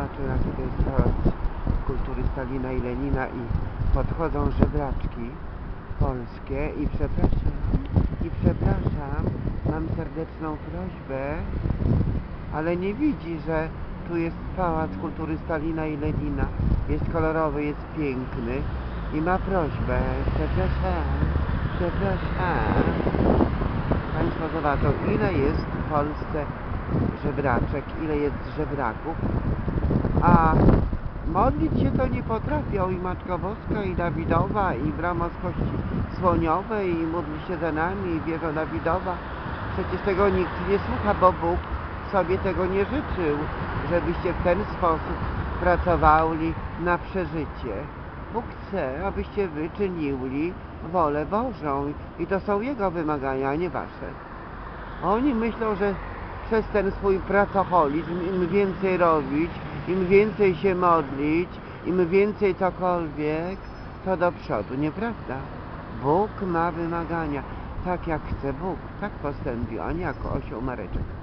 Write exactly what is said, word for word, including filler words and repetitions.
zobaczę, jaki to jest pałac kultury Stalina i Lenina i podchodzą żebraczki polskie i przepraszam, i przepraszam, mam serdeczną prośbę, ale nie widzi, że tu jest pałac kultury Stalina i Lenina, jest kolorowy, jest piękny i ma prośbę, przepraszam, przepraszam. Państwo zobaczą, ile jest w Polsce żebraczek, ile jest żebraków, a modlić się to nie potrafią i Matka Boska, i Dawidowa, i brama z kości słoniowej, i módli się za nami, i wieża Dawidowa. Przecież tego nikt nie słucha, bo Bóg sobie tego nie życzył, żebyście w ten sposób pracowali na przeżycie. Bóg chce, abyście wy czynili wolę Bożą i to są Jego wymagania, a nie wasze. Oni myślą, że przez ten swój pracoholizm, im więcej robić, im więcej się modlić, im więcej cokolwiek, to do przodu. Nieprawda. Bóg ma wymagania. Tak jak chce Bóg, tak postąpił, a nie jako osioł Mareczek.